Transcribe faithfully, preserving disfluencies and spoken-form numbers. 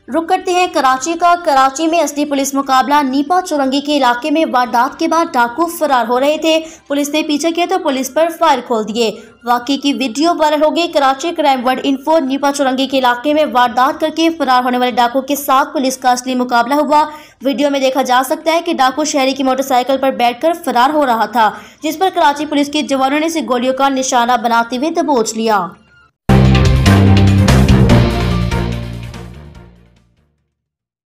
रुक करते हैं कराची का। कराची में असली पुलिस मुकाबला। नीपा चौरंगी के इलाके में वारदात के बाद डाकू फरार हो रहे थे। पुलिस ने पीछे किया तो पुलिस पर फायर खोल दिए। वाकई की वीडियो वायरल हो गई। Karachi crime word info. Nipa Chaurangi के इलाके में वारदात करके फरार होने वाले डाकू के साथ पुलिस का असली मुकाबला हुआ। वीडियो में देखा जा सकता है कि डाकू शहरी की मोटरसाइकिल पर बैठकर फरार हो रहा था, जिस पर कराची पुलिस के जवानों ने इसे गोलियों का निशाना बनाते हुए दबोच लिया।